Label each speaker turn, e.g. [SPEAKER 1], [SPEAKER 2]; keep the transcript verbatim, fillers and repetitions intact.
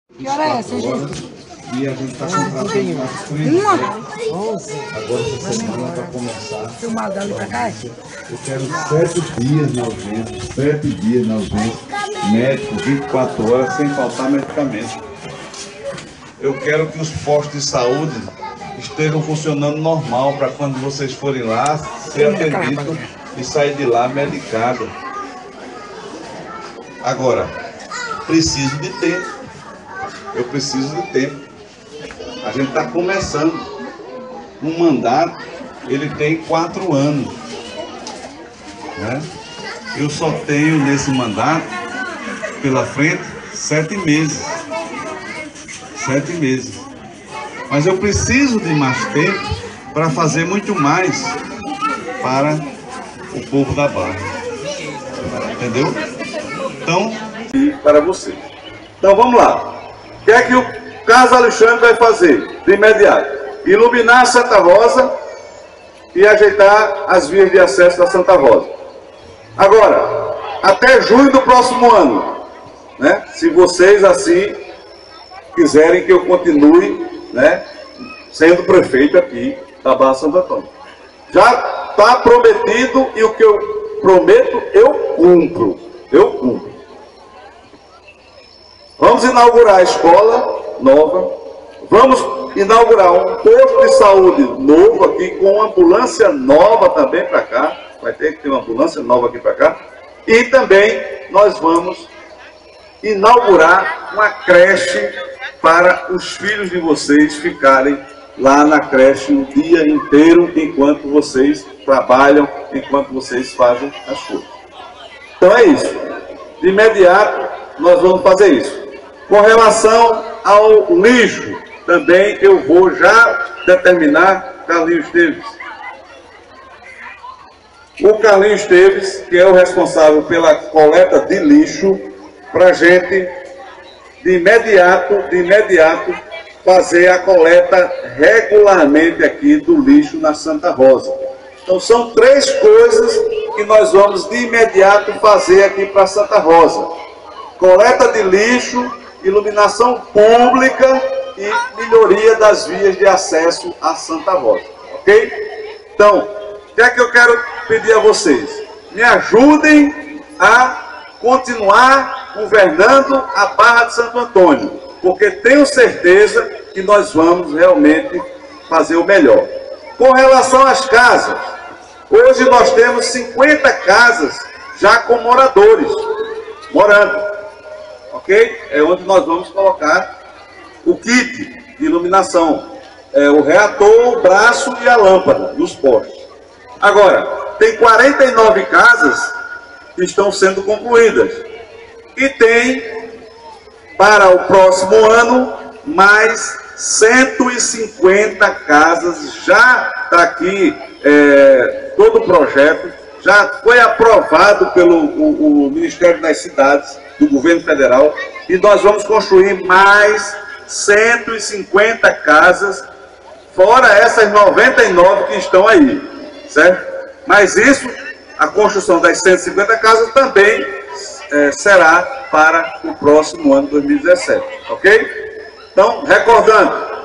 [SPEAKER 1] Que hora é essa, gente?
[SPEAKER 2] E a gente está contratando as frentes. Agora essa semana para começar.
[SPEAKER 1] Filmado ali pra cá?
[SPEAKER 2] Eu quero sete dias na urgência, sete dias na urgência, médico, vinte e quatro horas, sem faltar medicamento. Eu quero que os postos de saúde estejam funcionando normal para quando vocês forem lá, ser atendido e sair de lá medicado. Agora, preciso de tempo. Eu preciso de tempo. A gente está começando. Um mandato, ele tem quatro anos. Né? Eu só tenho nesse mandato, pela frente, sete meses. Sete meses. Mas eu preciso de mais tempo para fazer muito mais para o povo da Barra. Entendeu? Então, e para você. Então vamos lá. O que é que o Carlos Alexandre vai fazer de imediato? Iluminar a Santa Rosa e ajeitar as vias de acesso da Santa Rosa. Agora, até junho do próximo ano, né, se vocês assim quiserem que eu continue, né, sendo prefeito aqui da Barra Santo Antônio. Já está prometido e o que eu prometo, eu cumpro. Eu cumpro. Vamos inaugurar a escola nova, vamos inaugurar um posto de saúde novo aqui, com ambulância nova também para cá, vai ter que ter uma ambulância nova aqui para cá, e também nós vamos inaugurar uma creche para os filhos de vocês ficarem lá na creche o dia inteiro, enquanto vocês trabalham, enquanto vocês fazem as coisas. Então é isso. De imediato, nós vamos fazer isso. Com relação ao lixo, também eu vou já determinar Carlinhos Esteves. O Carlinhos Esteves, que é o responsável pela coleta de lixo, para a gente, de imediato, de imediato, fazer a coleta regularmente aqui do lixo na Santa Rosa. Então são três coisas que nós vamos de imediato fazer aqui para Santa Rosa. Coleta de lixo, iluminação pública e melhoria das vias de acesso à Santa Rosa, ok? Então, o que é que eu quero pedir a vocês? Me ajudem a continuar governando a Barra de Santo Antônio, porque tenho certeza que nós vamos realmente fazer o melhor. Com relação às casas, hoje nós temos cinquenta casas já com moradores, morando. Ok? É onde nós vamos colocar o kit de iluminação, é, o reator, o braço e a lâmpada dos postes. Agora, tem quarenta e nove casas que estão sendo concluídas. E tem, para o próximo ano, mais cento e cinquenta casas. Já está aqui é, todo o projeto, já foi aprovado pelo o, o Ministério das Cidades, do Governo Federal, e nós vamos construir mais cento e cinquenta casas, fora essas noventa e nove que estão aí, certo? Mas isso, a construção das cento e cinquenta casas também é, será para o próximo ano, dois mil e dezessete, ok? Então, recordando,